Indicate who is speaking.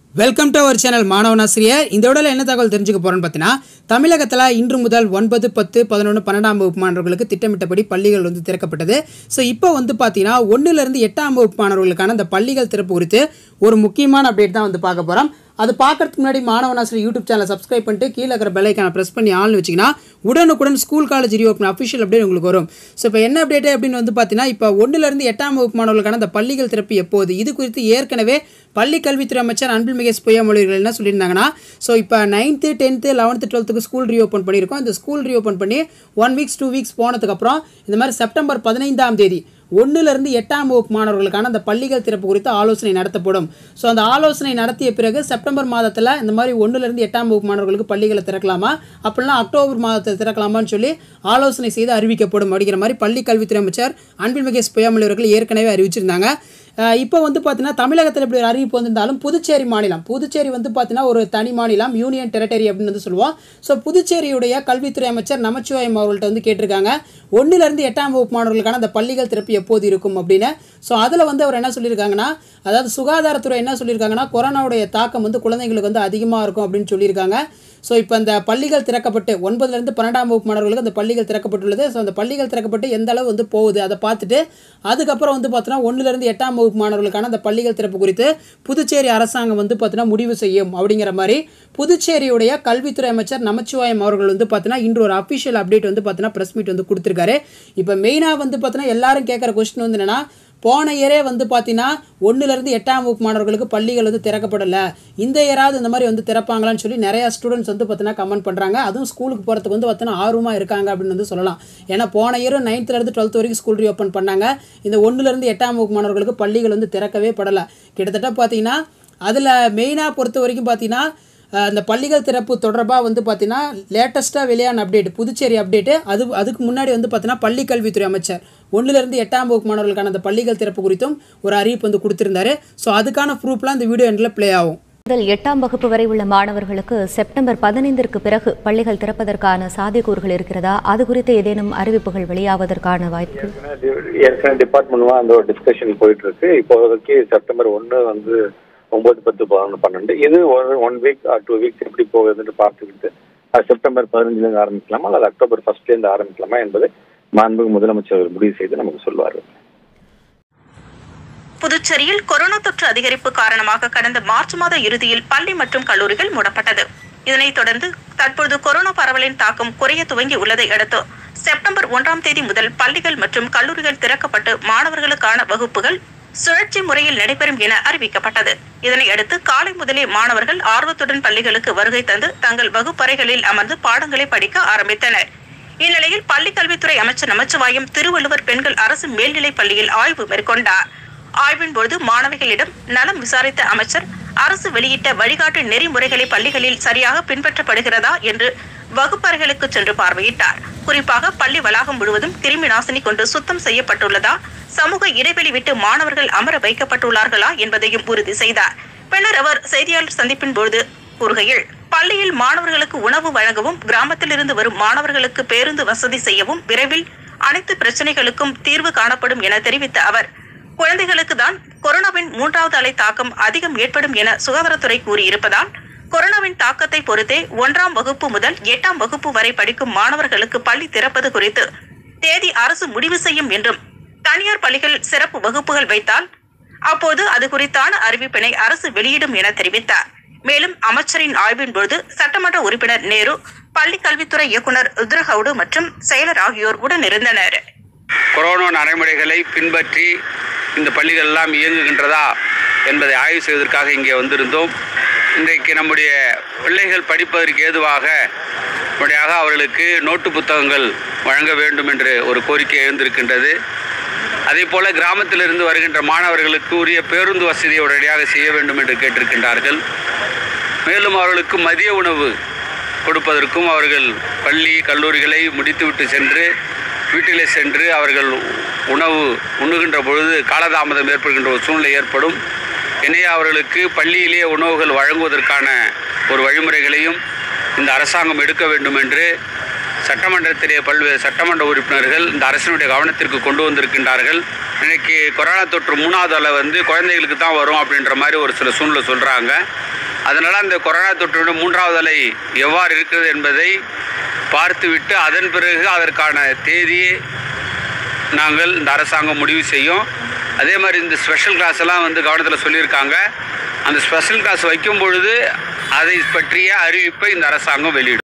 Speaker 1: Welcome to our channel மாணவனாசிரியர். இந்த வீடியோவில் என்ன தகவல் தெரிஞ்சுக்க போகிறோன்னு பார்த்தீங்கன்னா, தமிழகத்தில் இன்று முதல் 9, 10, 11, 12ஆம் வகுப்பு மாணவர்களுக்கு திட்டமிட்டபடி பள்ளிகள் திறக்கப்பட்டது. ஸோ இப்போ பார்த்தீங்கன்னா 1லேருந்து 8ஆம் வகுப்பு மாணவர்களுக்கான அந்த பள்ளிகள் திறப்பு குறித்து ஒரு முக்கியமான அப்டேட் தான் பார்க்க போகிறோம். அது பார்க்கறதுக்கு முன்னாடி மாணவனாசிரியர் யூடியூப் சேனலை சப்ஸ்கிரைப் பண்ணிட்டு கீழே இருக்கிற பெல் ஐக்கானை ப்ரெஸ் பண்ணி ஆள்னு வச்சிங்கன்னா உடனுக்குடன் school college reopen official update உங்களுக்கு வரும். ஸோ இப்போ என்ன அப்டேட் அப்படின்னு பார்த்தீங்கன்னா, இப்போ 1லேருந்து 8ஆம் வகுப்பு மாணவர்களுக்கான அந்த பள்ளிகள் திறப்பு எப்போது, இது குறித்து ஏற்கனவே பள்ளி கல்வித்துறை அமைச்சர் அன்பில்மிகு பொய்யாமொழி அவர்கள் என்ன சொல்லியிருந்தாங்கன்னா, ஸோ இப்போ 9th, 10th, 11th, 12th school reopen பண்ணியிருக்கோம். இந்த ஸ்கூல் ரீஓப்பன் பண்ணி 1 week 2 weeks போனதுக்கப்புறம் இந்த மாதிரி செப்டம்பர் 15ஆம் தேதி 1லேருந்து 8ஆம் வகுப்பு மாணவர்களுக்கான அந்த பள்ளிகள் திறப்பு குறித்து ஆலோசனை நடத்தப்படும். ஸோ அந்த ஆலோசனை நடத்திய பிறகு செப்டம்பர் மாதத்தில் இந்த மாதிரி 1லேருந்து 8ஆம் வகுப்பு மாணவர்களுக்கு பள்ளிகளை திறக்கலாமா, அப்படின்னா அக்டோபர் மாதத்தில் திறக்கலாமான்னு சொல்லி ஆலோசனை செய்து அறிவிக்கப்படும் அப்படிங்கிற மாதிரி பள்ளி கல்வித்துறை அமைச்சர் அன்பில்மிகு பொய்யாமொழி அவர்கள் ஏற்கனவே அறிவிச்சிருந்தாங்க. இப்போ பார்த்தீங்கன்னா தமிழகத்தில் இப்படி ஒரு அறிவிப்பு வந்திருந்தாலும் புதுச்சேரி மாநிலம், புதுச்சேரி பார்த்தீங்கன்னா ஒரு தனி மாநிலம், யூனியன் டெரிட்டரி அப்படின்னு சொல்லுவோம். ஸோ புதுச்சேரியுடைய கல்வித்துறை அமைச்சர் நமச்சிவாயம் அவர்கள்ட்ட கேட்டிருக்காங்க 1லேருந்து 8ஆம் வகுப்பு மாணவர்களுக்கான அந்த பள்ளிகள் திறப்பு எப்போது இருக்கும் அப்படின்னு. ஸோ அதில் அவர் என்ன சொல்லியிருக்காங்கன்னா, அதாவது சுகாதாரத்துறை என்ன சொல்லியிருக்காங்கன்னா, கொரோனாவுடைய தாக்கம் குழந்தைங்களுக்கு அதிகமாக இருக்கும் அப்படின்னு சொல்லியிருக்காங்க. ஸோ இப்போ அந்த பள்ளிகள் திறக்கப்பட்டு 9லேருந்து 12ஆம் வகுப்பு மாணவர்களுக்கு அந்த பள்ளிகள் திறக்கப்பட்டுள்ளது. ஸோ அந்த பள்ளிகள் திறக்கப்பட்டு எந்த அளவு போகுது அதை பார்த்துட்டு அதுக்கப்புறம் பார்த்தீங்கன்னா 1லேருந்து 8ஆம் வகுப்பு மாணவர்களுக்கான அந்த பள்ளிகள் திறப்பு குறித்து புதுச்சேரி அரசாங்கம் பார்த்தீங்கன்னா முடிவு செய்யும் அப்படிங்கிற மாதிரி புதுச்சேரியுடைய கல்வித்துறை அமைச்சர் நமச்சிவாயம் அவர்கள் பார்த்தீங்கன்னா இன்று ஒரு அஃபிஷியல் அப்டேட் பார்த்தீங்கன்னா ப்ரெஸ் மீட் கொடுத்துருக்காரு. இப்போ மெயினாக பார்த்தீங்கன்னா எல்லாரும் கேட்குற கொஸ்டின் என்னன்னா, போன இயரே பார்த்தீங்கன்னா 1லேருந்து 8ஆம் வகுப்பு மாணவர்களுக்கு பள்ளிகள் திறக்கப்படலை, இந்த இயராவது இந்த மாதிரி திறப்பாங்களான்னு சொல்லி நிறையா ஸ்டூடெண்ட்ஸ் பார்த்தீங்கன்னா கமெண்ட் பண்ணுறாங்க. அதுவும் ஸ்கூலுக்கு போகிறதுக்கு பார்த்தீங்கன்னா ஆர்வமாக இருக்காங்க அப்படின்னு சொல்லலாம். ஏன்னா போன இயரும் 9th-12th வரைக்கும் ஸ்கூல் ரீஓப்பன் பண்ணாங்க. இந்த 1லேருந்து 8ஆம் வகுப்பு மாணவர்களுக்கு பள்ளிகள் திறக்கவே படலை. கிட்டத்தட்ட பார்த்தீங்கன்னா அதில் மெயினாக பொறுத்த வரைக்கும் பார்த்தீங்கன்னா அந்த பள்ளிகள் திறப்பு தொடர்பாக பார்த்தீங்கன்னா லேட்டஸ்ட்டாக வெளியான அப்டேட், புதுச்சேரி அப்டேட்டு. அதுக்கு முன்னாடி பார்த்தீங்கன்னா பள்ளி கல்வித்துறை அமைச்சர் 1லேருந்து 8ஆம் வகுப்பு மாணவர்களுக்கான அந்த பள்ளிகள் திறப்பு குறித்தும் ஒரு அறிவிப்பு கொடுத்திருந்தாரு. ஸோ அதுக்கான ப்ரூஃப்லாம் இந்த வீடியோ எண்டில் ப்ளே ஆகும்.
Speaker 2: முதல் 8ஆம் வகுப்பு வரை உள்ள மாணவர்களுக்கு செப்டம்பர் 15ற்கு பிறகு பள்ளிகள் திறப்பதற்கான சாத்தியக்கூறுகள் இருக்கிறதா, அது குறித்து ஏதேனும் அறிவிப்புகள் வெளியாவதற்கான வாய்ப்புகள்?
Speaker 3: ஏற்கனவே டிபார்ட்மெண்ட்வா அந்த ஒரு டிஸ்கஷன் போயிட்டு இருக்கு. இப்போதைக்கு செப்டம்பர் 1 9, 10, 11, 12 இது ஒரு 1 week or 2 weeks எப்படி போகுதுன்னு பார்த்துக்கிட்டு அது செப்டம்பர் 15லேருந்து ஆரம்பிக்கலாமா அல்லது அக்டோபர் 1லேருந்து ஆரம்பிக்கலாமா என்பதை மாண்புமிகு முதலமைச்சர் முடிவு செய்து நமக்கு சொல்வார்.
Speaker 4: புதுச்சேரியில் கொரோனா தொற்று அதிகரிப்பு காரணமாக கடந்த மார்ச் மாத இறுதியில் பள்ளி மற்றும் கல்லூரிகள் மூடப்பட்டது. இதனைத் தொடர்ந்து தற்பொழுது கொரோனா பரவலின் தாக்கம் குறைய துவங்கி உள்ளதை அடுத்து செப்டம்பர் 1ஆம் தேதி முதல் பள்ளிகள் மற்றும் கல்லூரிகள் திறக்கப்பட்டு மாணவர்களுக்கான வகுப்புகள் சுழற்சி முறையில் நடைபெறும் என அறிவிக்கப்பட்டது. இதனை அடுத்து காலை முதலே மாணவர்கள் ஆர்வத்துடன் பள்ளிகளுக்கு வருகை தந்து தங்கள் வகுப்பறைகளில் அமர்ந்து பாடங்களை படிக்க ஆரம்பித்தனர். இந்நிலையில் பள்ளி கல்வித்துறை அமைச்சர் நமச்சிவாயம் திருவள்ளுவர் பெண்கள் அரசு மேல்நிலைப் பள்ளியில் ஆய்வு மேற்கொண்டார். ஆய்வின் போது மாணவிகளிடம் நலம் விசாரித்த அமைச்சர் அரசு வெளியிட்ட வழிகாட்டு நெறிமுறைகளை பள்ளிகளில் சரியாக பின்பற்றப்படுகிறதா என்று வகுப்பறைகளுக்கு சென்று பார்வையிட்டார். குறிப்பாக பள்ளி வளாகம் முழுவதும் கிருமி நாசினி கொண்டு சுத்தம் செய்யப்பட்டுள்ளதா, சமூக இடைவெளி விட்டு மாணவர்கள் அமர வைக்கப்பட்டுள்ளார்களா என்பதையும் உறுதி செய்தார். பின்னர் அவர் செய்தியாளர் சந்திப்பின் போது கூறுகையில், பள்ளியில் மாணவர்களுக்கு உணவு வழங்கவும் கிராமத்தில் இருந்து வரும் மாணவர்களுக்கு பேருந்து வசதி செய்யவும் விரைவில் அனைத்து பிரச்சனைகளுக்கும் தீர்வு காணப்படும் என தெரிவித்த அவர், குழந்தைகளுக்கு தான் கொரோனாவின் 3வது அலை தாக்கம் அதிகம் ஏற்படும் என சுகாதாரத்துறை கூறியிருப்பதால் கொரோனாவின் தாக்கத்தை பொறுத்தே 1ஆம் வகுப்பு முதல் 8ஆம் வகுப்பு வரை படிக்கும் மாணவர்களுக்கு பள்ளி திறப்பது குறித்து தேதி அரசு முடிவு செய்யும் என்றும், தனியார் பள்ளிகள் சிறப்பு வகுப்புகள் வைத்தால் அப்போது அது குறித்தான அறிவிப்பினை அரசு வெளியிடும் என தெரிவித்தார். மேலும் அமைச்சரின் ஆய்வின் போது சட்டமன்ற உறுப்பினர் நேரு, பள்ளி கல்வித்துறை இயக்குனர் ருத்ரஹவுடு மற்றும் செயலர் ஆகியோர் உடனிருந்தனர்.
Speaker 5: கொரோனா நடைமுறைகளை பின்பற்றி இந்த பள்ளிகள் எல்லாம் இயங்குகின்றதா என்பதை ஆய்வு செய்வதற்காக இங்கே வந்திருந்தோம். இன்றைக்கு நம்முடைய பிள்ளைகள் படிப்பதற்கு ஏதுவாக உடனடியாக அவர்களுக்கு நோட்டு புத்தகங்கள் வழங்க வேண்டும் என்று ஒரு கோரிக்கை எழுந்திருக்கின்றது. அதே போல கிராமத்திலிருந்து வருகின்ற மாணவர்களுக்கு உரிய பேருந்து வசதியை உடனடியாக செய்ய வேண்டும் என்று கேட்டிருக்கின்றார்கள். மேலும் அவர்களுக்கு மதிய உணவு கொடுப்பதற்கும் அவர்கள் பள்ளி கல்லூரிகளை முடித்துவிட்டு சென்று வீட்டிலே சென்று அவர்கள் உணவு உண்ணுகின்ற பொழுது காலதாமதம் ஏற்படுகின்ற ஒரு சூழ்நிலை ஏற்படும். எனவே அவர்களுக்கு பள்ளியிலே உணவுகள் வழங்குவதற்கான ஒரு வழிமுறைகளையும் இந்த அரசாங்கம் எடுக்க வேண்டும் என்று சட்டமன்றத்திலே பல்வேறு சட்டமன்ற உறுப்பினர்கள் இந்த அரசினுடைய கவனத்திற்கு கொண்டு வந்திருக்கின்றார்கள். இன்றைக்கி கொரோனா தொற்று 3வது அலை குழந்தைகளுக்கு தான் வரும் அப்படின்ற மாதிரி ஒரு சில சூழ்நிலை சொல்கிறாங்க. அதனால் அந்த கொரோனா தொற்றினுடைய 3வது அலை எவ்வாறு இருக்கிறது என்பதை பார்த்துவிட்டு அதன் பிறகு அதற்கான தேதியை நாங்கள் இந்த அரசாங்கம் முடிவு செய்யும். அதே மாதிரி இந்த ஸ்பெஷல் கிளாஸ் எல்லாம் வந்து கவனத்தில் சொல்லியிருக்காங்க. அந்த ஸ்பெஷல் கிளாஸ் வைக்கும் பொழுது அதை பற்றிய அறிவிப்பை இந்த அரசாங்கம் வெளியிடும்.